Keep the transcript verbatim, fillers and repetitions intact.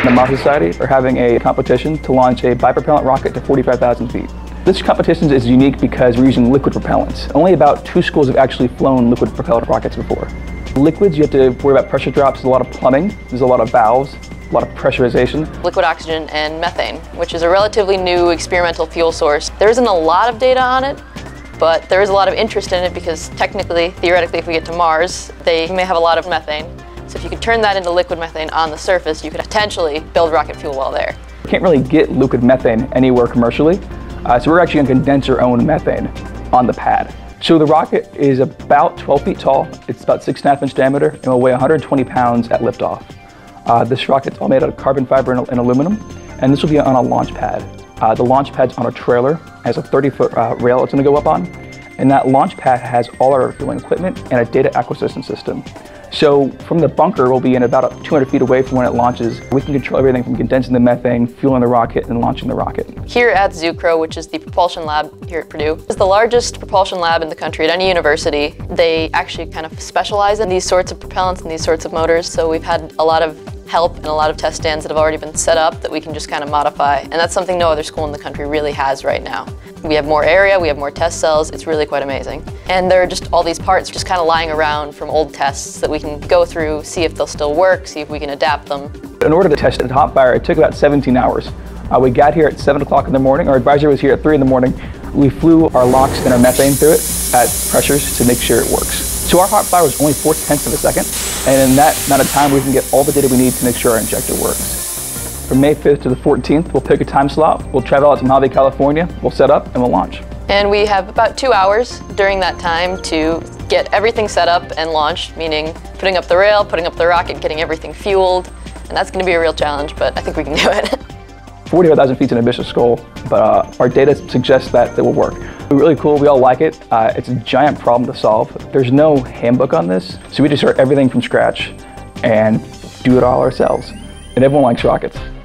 and the Mars Society are having a competition to launch a bipropellant rocket to forty-five thousand feet. This competition is unique because we're using liquid propellants. Only about two schools have actually flown liquid propellant rockets before. Liquids, you have to worry about pressure drops, there's a lot of plumbing, there's a lot of valves, a lot of pressurization. Liquid oxygen and methane, which is a relatively new experimental fuel source. There isn't a lot of data on it, but there is a lot of interest in it because technically, theoretically, if we get to Mars, they may have a lot of methane. So if you could turn that into liquid methane on the surface, you could potentially build rocket fuel while there. You can't really get liquid methane anywhere commercially, uh, so we're actually going to condense our own methane on the pad. So the rocket is about twelve feet tall, it's about six and a half inch diameter, and will weigh one hundred twenty pounds at liftoff. Uh, this rocket's all made out of carbon fiber and, and aluminum, and this will be on a launch pad. Uh, the launch pad's on a trailer, has a thirty foot uh, rail it's going to go up on, and that launch pad has all our fueling equipment and a data acquisition system. So from the bunker, we'll be in about two hundred feet away from when it launches. We can control everything from condensing the methane, fueling the rocket, and launching the rocket. Here at Zucro, which is the propulsion lab here at Purdue, is the largest propulsion lab in the country at any university. They actually kind of specialize in these sorts of propellants and these sorts of motors. So we've had a lot of help and a lot of test stands that have already been set up that we can just kind of modify. And that's something no other school in the country really has right now. We have more area, we have more test cells, it's really quite amazing. And there are just all these parts just kind of lying around from old tests that we can go through, see if they'll still work, see if we can adapt them. In order to test the hot fire, it took about seventeen hours. Uh, we got here at seven o'clock in the morning. Our advisor was here at three in the morning. We flew our L O X and our methane through it at pressures to make sure it works. So our hot fire was only four tenths of a second, and in that amount of time we can get all the data we need to make sure our injector works. From May fifth to the fourteenth, we'll pick a time slot, we'll travel out to Mojave, California, we'll set up, and we'll launch. And we have about two hours during that time to get everything set up and launched, meaning putting up the rail, putting up the rocket, getting everything fueled, and that's going to be a real challenge, but I think we can do it. forty-five thousand feet is an ambitious goal, but uh, our data suggests that it will work. It's really cool, we all like it. Uh, it's a giant problem to solve. There's no handbook on this, so we just start everything from scratch and do it all ourselves. And everyone likes rockets.